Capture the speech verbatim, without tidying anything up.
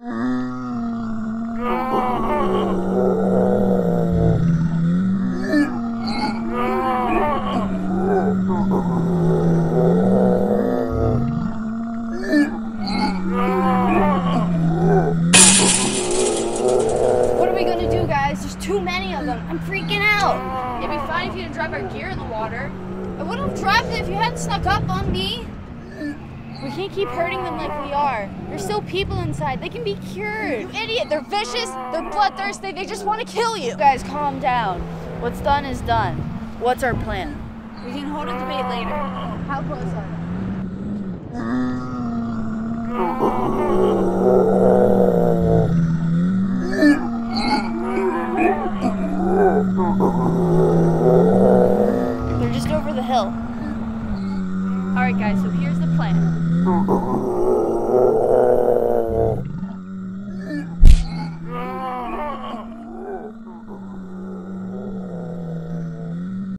What are we gonna do, guys? There's too many of them. I'm freaking out. It'd be fine if you didn't drive our gear in the water. I would have dropped it if you hadn't snuck up on me. We can't keep hurting them like we are. There's still people inside. They can be cured. You idiot. They're vicious. They're bloodthirsty. They just want to kill you. You guys, calm down. What's done is done. What's our plan? We can hold a debate later. How close are they?